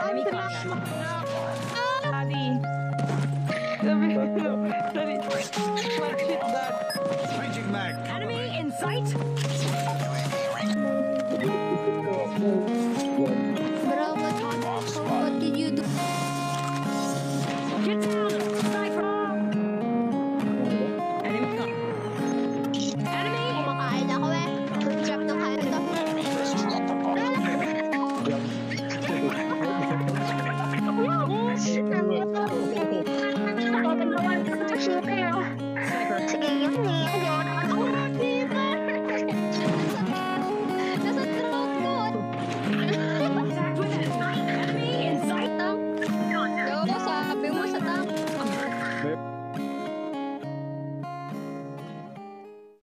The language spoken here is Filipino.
Enemy Adi. Sorry. What shit that? Changing mag. Enemy in sight.